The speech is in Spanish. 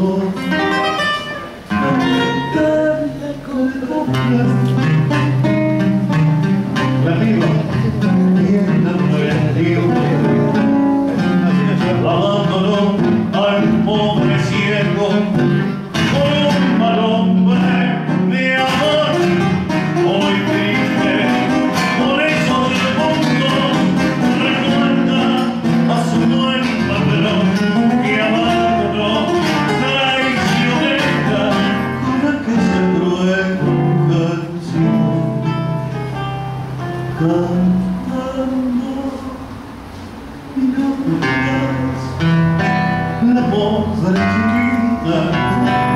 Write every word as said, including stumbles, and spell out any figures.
La viva tienda perdió, abandonó al pobre ciego por un mal hombre de amor. Muy triste, por eso el mundo recuerda a su buen patrón que abandonó traicionera con aquella cruel canción. Cantando y no la voz de la chiquita